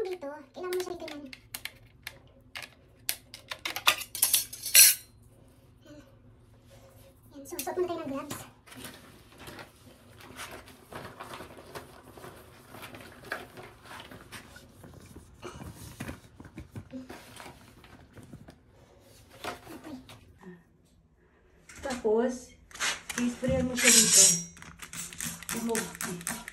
dito, kailangan mo siya ganyan. Yan, so suot muna tayo ng gloves. Tapos, i-sprayan mo siya dito.